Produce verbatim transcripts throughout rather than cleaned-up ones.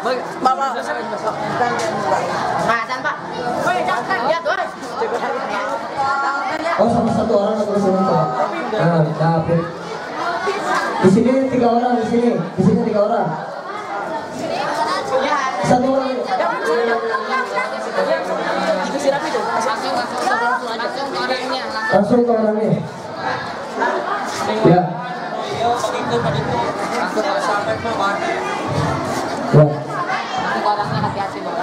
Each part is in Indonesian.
Bawa. Masan Pak. Lihat tuh. Oh sama satu orang atau sama satu? Nah, dapet. Di sini tiga orang di sini, di sini tiga orang. Satu orang. Langsung ke orangnya. Ya. Ya. Orangnya hati-hati Bang.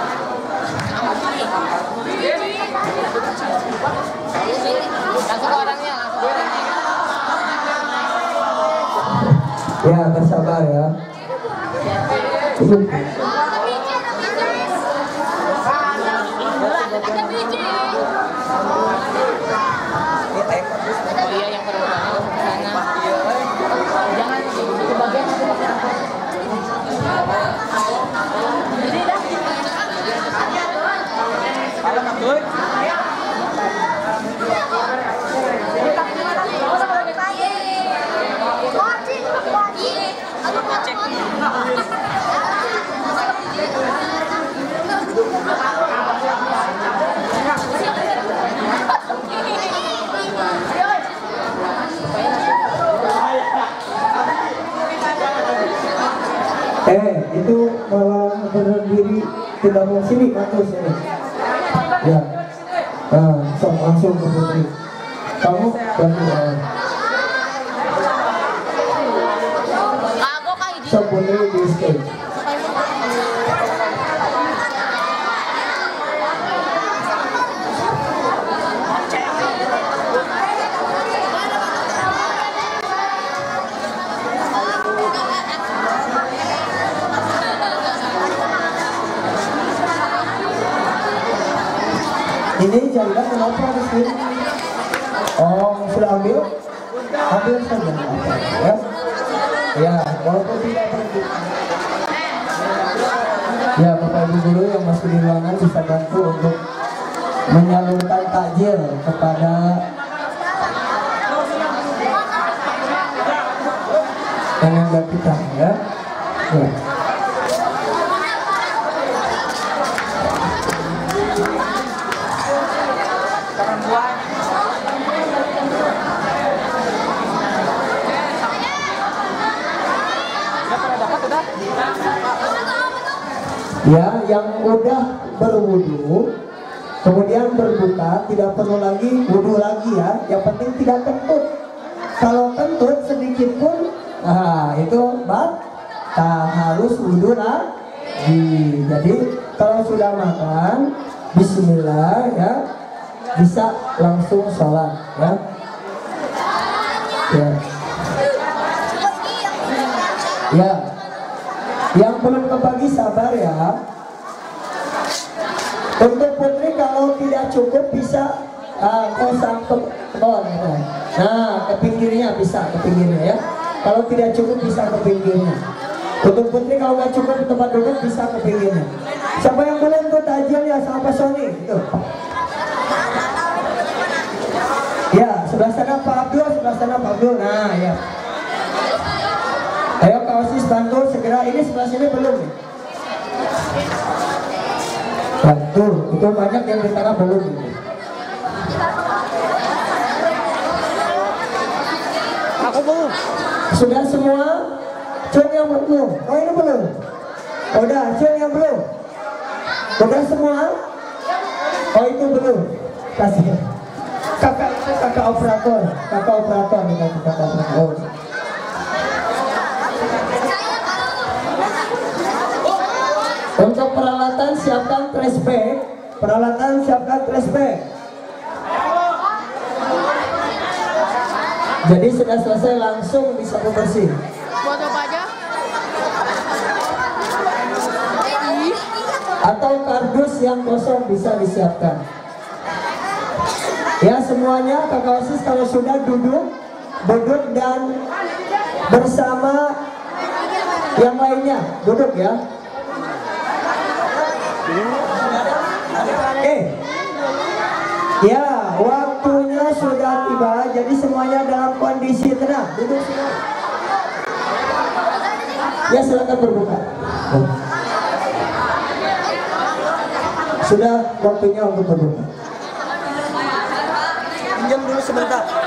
Langsung orangnya, langsung orangnya. Ya, bersabar ya. Itu. Oh iya yang perempuannya langsung ke sana. Jangan ke bagian jadi dah. Halo Kang Doi. Eh, itu malah berdiri tidak mau sini atau sini. Ya. Nah, so, langsung ke Putri. Kamu bantu lawan. So, Putri di stage. Ini jadilah kenapa di sini? Oh, sudah ambil? Ambil saja, ya. Ya, walaupun tidak pergi. Ya, Bapak Ibu guru yang masih di ruangan bisa bantu untuk menyalurkan takjil kepada tenaga kita, ya. Ya. Ya, yang udah berwudu kemudian berbuka tidak perlu lagi wudu lagi ya. Yang penting tidak kentut. Kalau kentut sedikit pun, nah itu batal, harus wudu lagi. Jadi kalau sudah makan, Bismillah ya, bisa langsung sholat ya. Ya. Ya. Yang belum kebagi sabar ya. Untuk Putri kalau tidak cukup bisa uh, kosong ke bawah ya. Nah, ke pinggirnya bisa, ke pinggirnya ya. Kalau tidak cukup bisa ke pinggirnya. Untuk Putri kalau nggak cukup tempat duduk bisa ke pinggirnya. Siapa yang belum tuh tajil ya sama Pak Sony itu. Ya, sebelah sana Pak Abdul, sebelah sana Pak Abdul. Nah, ya. Ayo Kak Osis bantu segera, ini sebelah sini belum nih. Bantu, itu banyak yang di tengah belum nih. Aku belum. Sudah semua? Cun yang belum? Oh ini belum? Oh, udah, Cun yang belum? Udah semua? Oh itu belum? Kasih. Kakak, kakak operator, kakak operator, kakak operator. Oh. Untuk peralatan siapkan trash bag. Peralatan siapkan trash bag. Jadi sudah selesai langsung disapu bersih. Buat apa aja? Atau kardus yang kosong bisa disiapkan. Ya semuanya kakak osis kalau sudah duduk, duduk dan bersama yang lainnya duduk ya. Eh, ya waktunya sudah tiba, jadi semuanya dalam kondisi tenang. Duduk semua. Ya silakan berbuka. Sudah waktunya untuk berbuka. Pinjam dulu sebentar.